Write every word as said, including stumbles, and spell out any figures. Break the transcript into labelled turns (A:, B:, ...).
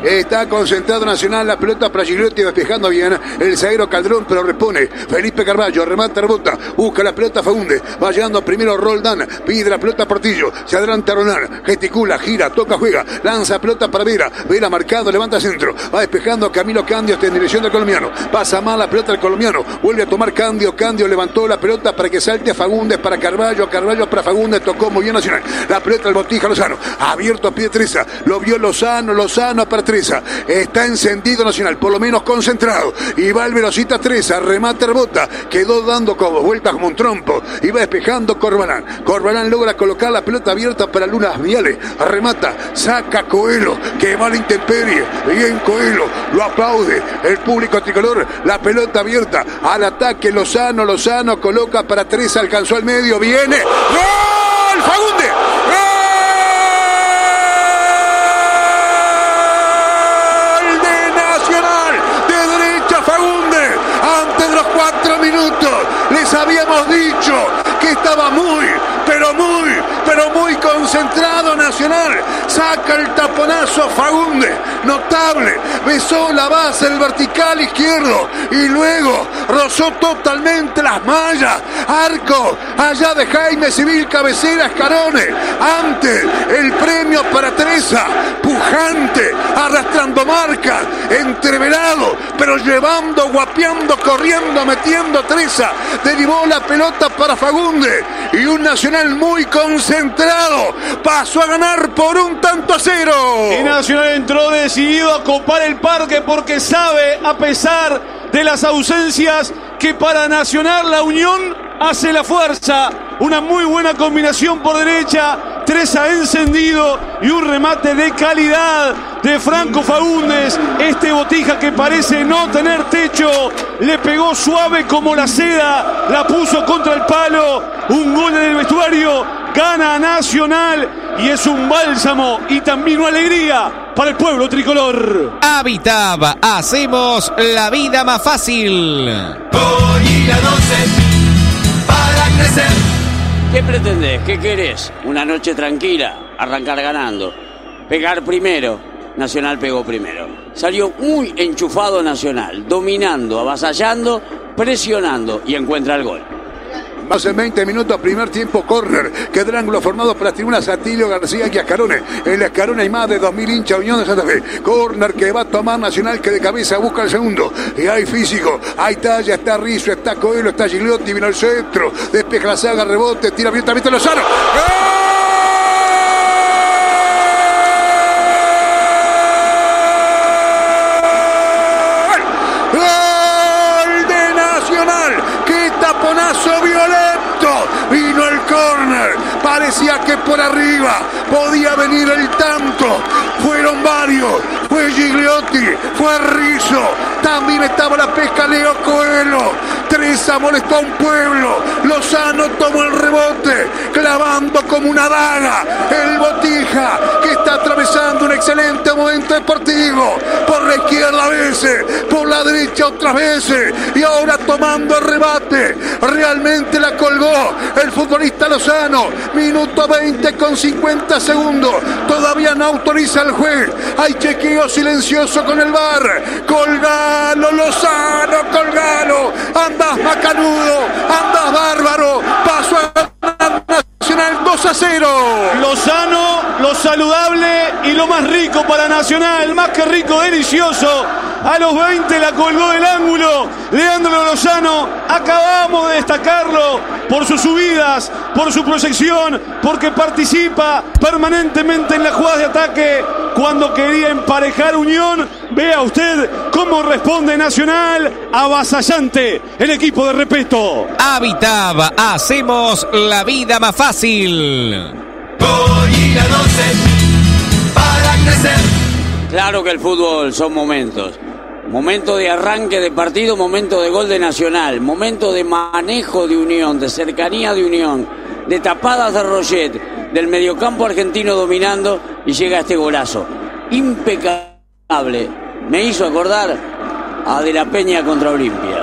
A: Está concentrado Nacional. La pelota para Gigliotti, despejando bien el zaguero Calderón, pero repone Felipe Carballo. Remata, rebota, busca la pelota Faúndez. Va llegando primero Roldán. Pide la pelota a Portillo. Se adelanta Roldán. Gesticula, gira, toca, juega. Lanza pelota para Vera. Vera marcado, levanta centro. Va despejando Camilo Candio en dirección del colombiano. Pasa mal la pelota del colombiano. Vuelve a tomar Candio. Candio levantó la pelota para que salte a Faúndez, para Carballo. Carballo para Faúndez. Tocó muy bien Nacional. La pelota del Botija Lozano. Abierto a pie Treza. Lo vio Lozano. Lozano para Treza. Está encendido Nacional. Por lo menos concentrado. Y va el velocista Treza. Remata, rebota. Quedó dando como vueltas como un trompo. Y va despejando Corbalán. Corbalán logra colocar la pelota abierta para Lunas Viales. Remata. Saca Coelho. Que va a la intemperie. Bien Coelho. Lo aplaude el público tricolor. La pelota abierta al ataque. Lozano. Lozano coloca para Treza. Alcanzó al medio. Viene. ¡Gol! ¡Faúndez! ¡Gol de Nacional! De derecha Faúndez. Antes de los cuatro minutos les habíamos dicho que estaba muy, pero muy, pero muy concentrado Nacional. Saca el taponazo Faúndez, notable, besó la base del vertical izquierdo y luego rozó totalmente las mallas. Arco allá de Jaime Civil, cabecera Escarone. Antes el premio para Treza, pujante, arrastrando marcas, entreverado, pero llevando, guapeando, corriendo, metiendo Treza. Derivó la pelota para Faúndez y un Nacional muy concentrado pasó a ganar por un tanto a cero.
B: Y Nacional entró decidido a copar el parque porque sabe, a pesar de las ausencias, que para Nacional la unión hace la fuerza. Una muy buena combinación por derecha, Treza encendido y un remate de calidad de Franco Faúndez. Este Botija, que parece no tener techo, le pegó suave como la seda, la puso contra el palo. Un gol en el vestuario, gana Nacional y es un bálsamo y también una alegría para el pueblo tricolor.
C: Habitab, hacemos la vida más fácil.
D: Hoy y la doce para crecer.
E: ¿Qué pretendés? ¿Qué querés? Una noche tranquila, arrancar ganando, pegar primero. Nacional pegó primero. Salió muy enchufado Nacional, dominando, avasallando, presionando y encuentra el gol.
A: Más de veinte minutos, primer tiempo, córner. Queda ángulo formado por las tribunas Atilio García y Ascarone. En la Ascarone hay más de dos mil hinchas, Unión de Santa Fe. Córner que va a tomar Nacional, que de cabeza busca el segundo. Y hay físico, hay talla, está Rizzo, está Coelho, está Gigliotti, vino el centro. Despeja la saga, rebote, tira abiertamente Lozano. ¡Gol! Taponazo violento, vino el córner, parecía que por arriba podía venir el tanto, fueron varios, fue Gigliotti, fue Rizzo, también estaba la pesca Leo Coelho. Treza molestó a un pueblo, Lozano tomó el rebote, clavando como una daga el Botija, que está atravesando un excelente momento deportivo, por la izquierda a veces, por la derecha otras veces, y ahora tomando el rebate. Realmente la colgó el futbolista Lozano. Minuto veinte con cincuenta segundos. Todavía no autoriza el juez. Hay chequeo silencioso con el V A R. Colgalo, Lozano, colgalo. Andás macanudo, andás bárbaro. Pasó a Nacional dos a cero.
B: Lozano, lo saludable y lo más rico para Nacional. Más que rico, delicioso. A los veinte la colgó del ángulo Leandro Lozano. Acabamos de destacarlo por sus subidas, por su proyección, porque participa permanentemente en las jugadas de ataque. Cuando quería emparejar Unión, vea usted cómo responde Nacional. Avasallante el equipo de Repeto.
C: Habitab, hacemos la vida más fácil.
D: Hoy y la doce para crecer.
E: Claro que el fútbol son momentos. Momento de arranque de partido, momento de gol de Nacional, momento de manejo de Unión, de cercanía de Unión, de tapadas de Roget, del mediocampo argentino dominando, y llega este golazo. Impecable. Me hizo acordar a De la Peña contra Olimpia.